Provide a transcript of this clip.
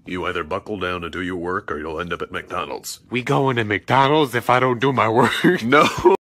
You either buckle down and do your work or you'll end up at McDonald's. We going to McDonald's if I don't do my work? No!